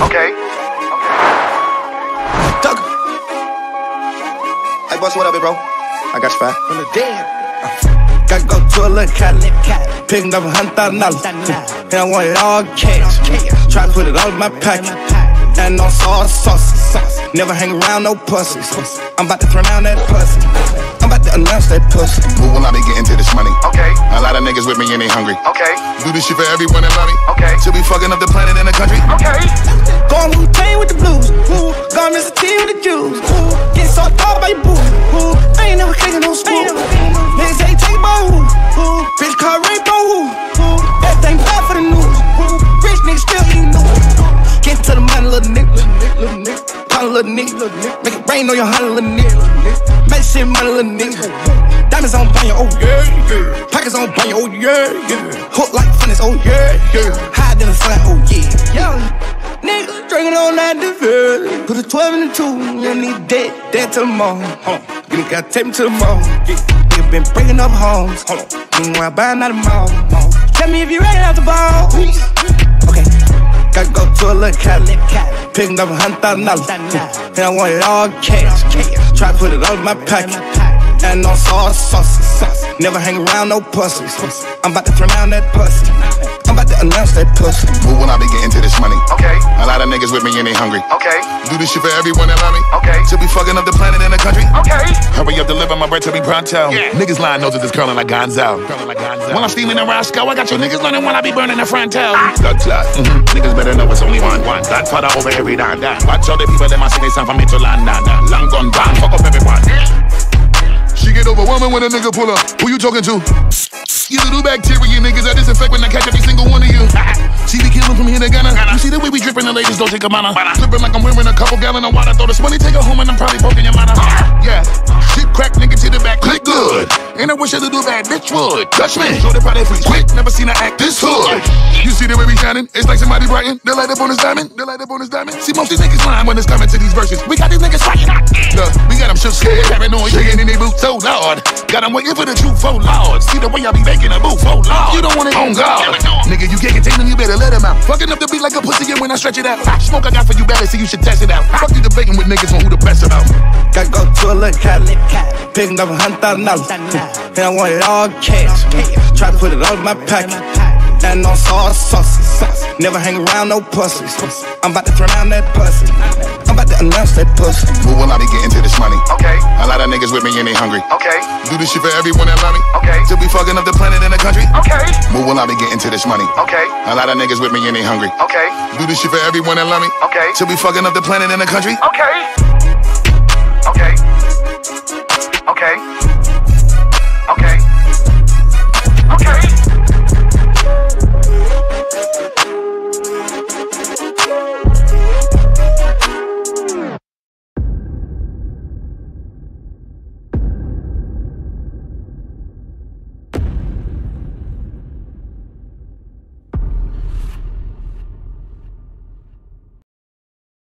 Okay. Duck. Hey, boss, what up, bro? I got you fat. From the dead. Gotta go to a little Cali, picking up $100,000, and I want it all cash. Try to put it all in my pocket, and no sauce. Never hang around no pussies. I'm about to turn down that pussy. I'm about to announce that pussy. Move when I be getting to this money. Okay. A lot of niggas with me and they hungry. Okay. Do this shit for everyone that love me. Okay. Should be fucking up the planet and the country. Okay. Going Wu-Tang with the blues. Going Mr. T with the Jews. Getting so tall by your boo. I ain't never kicking no school. Niggas say take my who. Bitch call rainbow who. Everything bad for the news. Rich niggas still eating news. Get to the money, little nigga. Call a little nigga. Make it rain on your honey, little nigga. Make shit money, little nigga. Diamonds on banya, oh yeah. Pockets on banya, oh yeah. Hook like funnest, oh yeah. Hide in the sun, oh yeah. Niggas drinking on that divorce. Put a 12 in the 2, you need dead till the morning. Hold on, you gotta take me to the mall. Nigga been breaking up homes. Hold on, meanwhile buying out the mall. Tell me if you ready out the ball. Okay, gotta go to a little Cali, picking up $100,000, and I want it all cash. Try to put it all in my pocket, and no sauce. Never hang around no pussies. I'm about to turn down that pussy. I'm about to announce that pussy. Move when I be getting to this money. Okay. A lot of niggas with me and they hungry. Okay. Do this shit for everyone that love me. Okay. Should be fucking up the planet and the country. Okay. Hurry up, deliver my bread to me pronto. Yeah. Niggas lying noses is curling like Gonzo. While I'm steaming the Roscoe, I got your niggas learning while I be burning the frontal. Blood clot. Niggas better know it's only one. Godfather over every dime. Watch all the people that must say it's time for me to land. Long gone down, fuck up everyone. She get overwhelming when a nigga pull up. Who you talking to? You little bacteria niggas, I disinfect when I catch every single one of you. She be killing from here to Ghana. You see the way we drippin', the ladies don't take a mana. Flippin' like I'm wearing a couple gallon of water. Throw this money, take her home, and I'm probably poking your mama. Yeah, shit crack, nigga to the back, click good. And I wish I could do bad, bitch would. Touch me, show the body freeze quick. Never seen her act this hood. You see the way we shining? It's like somebody brighten. They light up on his diamond. See, most these niggas lying when it's coming to these verses. We got these niggas fighting. Look, we got them shook scared, paranoid, shaking in their boots, so Lord. Got them waiting for the truth, oh Lord. See the way I be making a move, oh Lord. You don't want it on God. Nigga, you can't contain them, you better let them out. Fucking up the beat like a pussy, and when I stretch it out. Smoke I got for you better, so you should test it out. Fuck you debating with niggas on who the best about. Gotta go to a little Cali, picking up $100,000, and I want it all cash. Try to put it all in my pocket, and no sauce. Never hang around no pussies. I'm about to turn down that pussy. I'm about to announce that pussy. Move when I be getting to this money. Okay. A lot of niggas with me and they hungry. Okay. Do this shit for everyone that love me. Okay. Should be fucking up the planet and the country. Okay. Move when I be getting to this money. Okay. A lot of niggas with me and they hungry. Okay. Do this shit for everyone that love me. Okay. Should be fucking up the planet and the country. Okay. Okay. Okay.